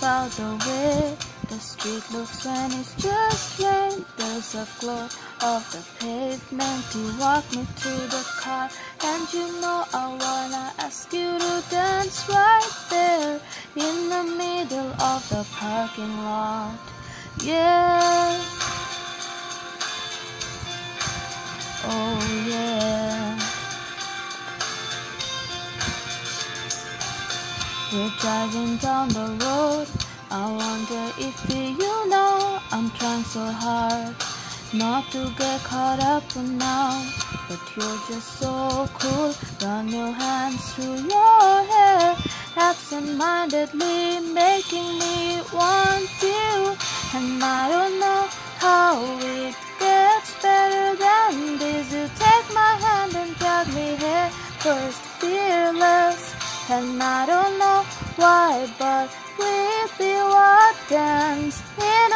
about the way the street looks when it's just rain. There's a glow of the pavement. You walk me to the car, and you know I wanna ask you to dance right there in the middle of the parking lot. Yeah. Oh yeah. We're driving down the road. I wonder if you know I'm trying so hard not to get caught up now, but you're just so cool. Run your hands through your hair, absent-mindedly making me want you. And I don't know how it gets better than this. You take my hand and drag me here first, fearless. And I don't know why, but we feel what dance in